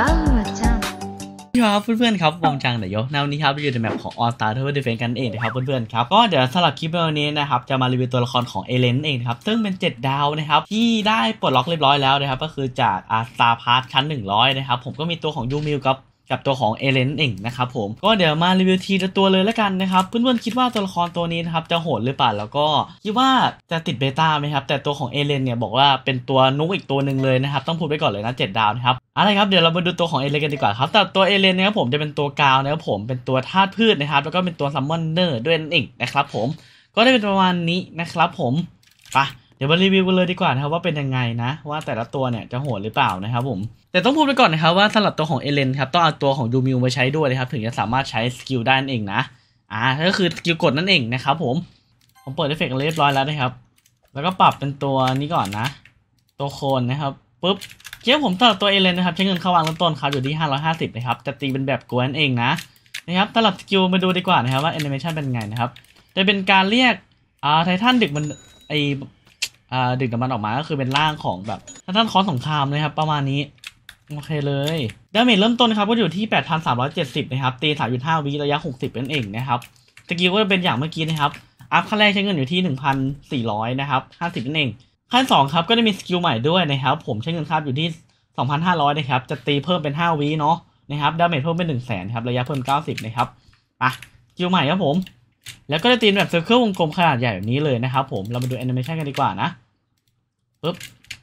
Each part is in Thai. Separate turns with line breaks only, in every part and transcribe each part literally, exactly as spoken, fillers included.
バウアちゃん
ครับเพื่อนๆครับวงจังเดี๋ยววันนี้ครับเราอยู่ในแมปของ All Star Tower Defense กันเองนะครับเพื่อนๆครับก็เดี๋ยวสำหรับคลิปวันนี้นะครับจะมารีวิวตัวละครของเอเลนเองครับซึ่งเป็นเจ็ดดาวนะครับที่ได้ปลดล็อกเรียบร้อยแล้วนะครับก็คือจากอาร์สตาร์พาร์ทชั้นหนึ่งร้อยนะครับผมก็มีตัวของยูมิลกับกับตัวของเอเลนเองนะครับผมก็เดี๋ยวมารีวิวทีละตัวเลยแล้วกันนะครับเพื่อนๆคิดว่าตัวละครตัวนี้นะครับจะโหดหรือเปล่าแล้วก็คิดว่าจะติดเบต้าไหมครับแต่ตัวของเอเลนเนี่ยบอกว่าเป็นตัวนุ๊กอีกตัวหนึ่งเลยนะครับต้องพูดไว้ก่อนเลยนะเจ็ดดาวนะครับอะไรครับเดี๋ยวเรามาดูตัวของเอเลนกันดีกว่าครับแต่ตัวเอเลนเนี่ยผมจะเป็นตัวกาวนะครับผมเป็นตัวธาตุพืชนะครับแล้วก็เป็นตัวซัมมอนเนอร์ด้วยนั่นเองนะครับผมก็ได้เป็นประมาณนี้นะครับผมไปเดี๋ยวมารีวิวกันเลยดีกว่านะครับว่าเป็นยังไงนะว่าแต่ละตัวเนี่ยจะโหดหรือเปล่านะครับผมแต่ต้องพูดไปก่อนนะครับว่าสำหรับตัวของเอเลนครับต้องเอาตัวของยูมิวมาใช้ด้วยนะครับถึงจะสามารถใช้สกิลได้นั่นเองนะอ่าก็คือสกิลกดนั่นเองนะครับผมผมเปิดเอฟเฟกต์เรียบร้อยแล้วนะครับแล้วก็ปรับเป็นตัวนี้ก่อนนะตัวโคนนะครับปุ๊บเกี่ยวผมสำหรับตัวเอเลนนะครับใช้เงินเข้าวางเริ่มต้นครับอยู่ที่ห้าร้อยห้าสิบนะครับจะตีเป็นแบบกวนเองนะนะครับสำหรับสกิลมาดูดีกว่านะครับว่าแอนิเมชันเป็นไงนะครับจะเป็นการเรียกอ่าไททันดึกมันไออ่าดึกน้ำมันออกมาก็คือเป็นร่างของแบบไททันคอสสงครามนะครับประมาณนี้โอเคเลยดาเมจเริ่มต้นครับก็อยู่ที่ แปดพันสามร้อยเจ็ดสิบ นะครับตี สามจุดห้า วิระยะหกสิบนั่นเองนะครับสกิลก็จะเป็นอย่างเมื่อกี้นะครับอัพขั้นแรกใช้เงินอยู่ที่ หนึ่งพันสี่ร้อย นะครับห้าสิบนั่นเองขั้นสองครับก็จะมีสกิลใหม่ด้วยนะครับผมใช้เงินครับอยู่ที่ สองพันห้าร้อย นะครับจะตีเพิ่มเป็นห้าวิเนาะนะครับดาเมจเพิ่มเป็น หนึ่งแสน ครับระยะเพิ่มเก้าสิบนะครับอ่ะสกิลใหม่ครับผมแล้วก็จะตีแบบเซอร์เคิลวงกลมขนาดใหญ่แบบนี้เลยนะครับผมเรามาดูแอนิเมชันกันดีกว่านะปึ๊บ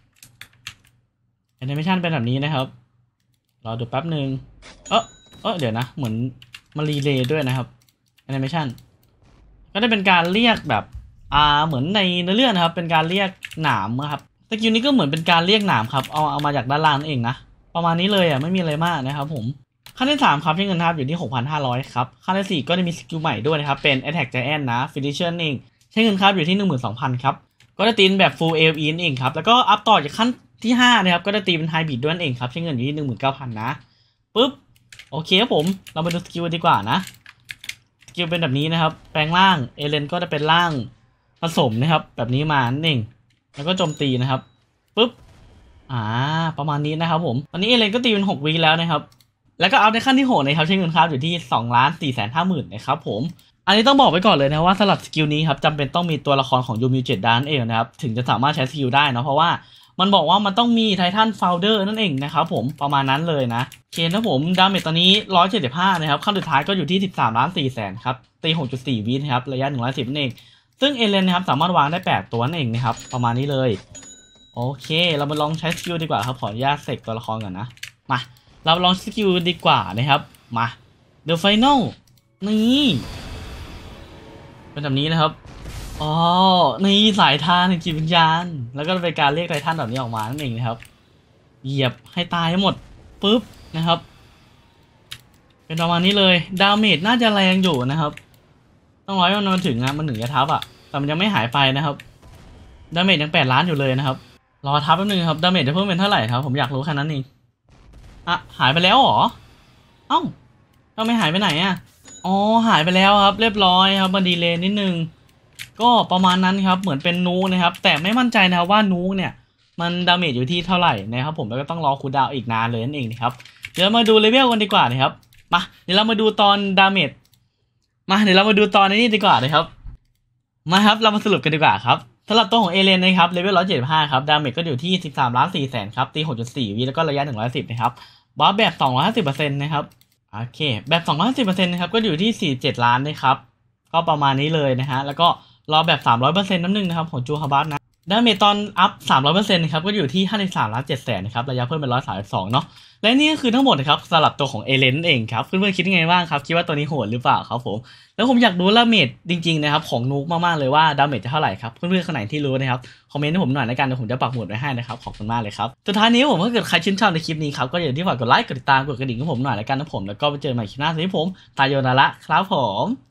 แอนิเมชันเป็นแบบนี้นะครับรอดูแป๊บหนึ่งเออเออเดี๋ยวนะเหมือนมารีเลย์ด้วยนะครับแอนิเมชันก็ได้เป็นการเรียกแบบอ่าเหมือนในเนื้อเรื่องนะครับเป็นการเรียกหนามครับสกิลนี้ก็เหมือนเป็นการเรียกหนามครับเอาเอามาจากด้านล่างนั่นเองนะประมาณนี้เลยอ่ะไม่มีอะไรมากนะครับผมขั้นที่สามครับที่เงินทับอยู่ที่ หกพันห้าร้อย ครับขั้นที่สี่ก็จะมีสกิลใหม่ด้วยนะครับเป็น Attack Giant นะ Finisher เองใช้เงินครับอยู่ที่ หนึ่งหมื่นสองพัน ครับก็จะตีนแบบ Full เอ อี นั่นเองครับแล้วก็อัพต่อจากขั้นที่ห้านะครับก็จะตีเป็นไฮบริดด้วยนั่นเองครับใช้เงินอยู่ที่ หนึ่งหมื่นเก้าพัน นะปึ๊บโอเคครับผมเรามาดูสกิลดีกว่านะสกิลเป็นแบบนี้นะครับแปลงร่างเอเลนก็จะเป็นร่างผสมนะครับแบบนี้มานั่นเองแล้วก็โจมตีนะครับปึ๊บอ่าประมาณนี้นะครับผมตอนนี้เอเลนก็ตีเป็นหกวิแล้วนะครับแล้วก็อัพในขั้นที่หกนะครับใช้เงินครับอยู่ที่ สองล้านสี่แสนห้าหมื่น นะครับผมอันนี้ต้องบอกไว้ก่อนเลยนะว่าสำหรับสกิลนี้ครับจำเป็นต้องมีตัวละครของยูมิเจ็ดด้านเองนะครับถึงจะสามารถใช้สกิลได้นะเพราะว่ามันบอกว่ามันต้องมีไททันโฟลเดอร์นั่นเองนะครับผมประมาณนั้นเลยนะโอเคนะผมดาเมจตอนนี้หนึ่งร้อยเจ็ดสิบห้านะครับขั้นสุดท้ายก็อยู่ที่ สิบสามล้านสี่แสน ครับตี หกจุดสี่ วินะครับระยะหนึ่งร้อยสิบนั่นเองซึ่งเอเลนนะครับสามารถวางได้แปดตัวนั่นเองนะครับประมาณนี้เลยโอเคเรามาลองใช้สกิลดีกว่าครับขออนุญาตเสกตัวละครก่อนนะมาเราลองสกิลดีกว่านะครับมา The Final นี่เป็นแบบนี้นะครับอ๋อนี่สายทานในจิตวิญญาณแล้วก็เป็นการเรียกไททันแบบนี้ออกมานั่นเองนะครับเหยียบให้ตายให้หมดปุ๊บนะครับเป็นประมาณนี้เลยดาเมจน่าจะแรงอยู่นะครับต้องร้อยมันมาถึงนะมันถึงจะทับอ่ะแต่มันยังไม่หายไปนะครับดาเมจยังแปดล้านอยู่เลยนะครับรอทับแป๊บนึงครับดาเมจจะเพิ่มเป็นเท่าไหร่ครับผมอยากรู้แค่นั้นเองอ่ะหายไปแล้วเหรอเอ้าทำไมหายไปไหนอ่ะอ๋อหายไปแล้วครับเรียบร้อยครับมันดีเลย์นิดนึงก็ประมาณนั้นครับเหมือนเป็นนูนะครับแต่ไม่มั่นใจนะครับว่านูเนี่ยมันดาเมจอยู่ที่เท่าไหร่นะครับผมแล้วก็ต้องรอคูลดาวน์อีกนานเลยนั่นเองนะครับเดี๋ยวมาดูเลเวลกันดีกว่านะครับมาเดี๋ยวเรามาดูตอนดาเมจมาเดี๋ยวเรามาดูตอนนี้ดีกว่านะครับมาครับเรามาสรุปกันดีกว่าครับสำหรับตัวของเอเลนนะครับเลเวลหนึ่งร้อยเจ็ดสิบห้าครับดาเมจก็อยู่ที่ สิบสามล้านสี่แสน ครับตี หกจุดสี่ วิแล้วก็ระยะหนึ่งร้อยสิบนะครับบัฟแบบ สองร้อยห้าสิบเปอร์เซ็นต์ นะครับโอเคแบบ สองร้อยห้าสิบเปอร์เซ็นต์ นะครับก็อยู่ที่สี่สิบเจ็ดล้านนะครับก็ประมาณนี้เลยนะฮะแล้วก็รอแบบ สามร้อยเปอร์เซ็นต์ น้ำหนึ่งนะครับของจูฮาบัสนะดาเมจตอนอัพ สามร้อยเปอร์เซ็นต์ นะครับก็อยู่ที่ ห้าสิบสามล้านเจ็ดแสน นะครับระยะเพิ่มเป็น หนึ่งร้อยสามสิบสอง เนาะและนี่ก็คือทั้งหมดนะครับสำหรับตัวของเอเลนเองครับเพื่อนๆคิดยังไงบ้างครับคิดว่าตัวนี้โหดหรือเปล่าครับผมแล้วผมอยากรู้ดาเมจจริงๆนะครับของนูกมากๆเลยว่าดาเมจจะเท่าไหร่ครับเพื่อนๆคนไหนที่รู้นะครับคอมเมนต์ให้ผมหน่อยในการเดี๋ยวผมจะปักหมุดไว้ให้นะครับขอบคุณมากเลยครับสุดท้ายนี้ผมถ้าเกิดใครชื่นชอบในคลิปนี้ครับก็อย่าลืมที่ฝากกดไลค์กดติดตามกดกระดิ่งให้ผมหน่อยในการนะผมแล้วก็ไปเจอใหม่คลิปหน้าสวัสดีผมตายโยนาระครับผม